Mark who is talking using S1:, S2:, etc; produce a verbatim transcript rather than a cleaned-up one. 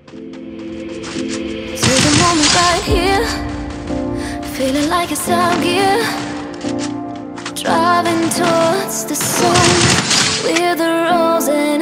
S1: To the moment right here, feeling like it's out gear, driving towards the sun. We're the rose and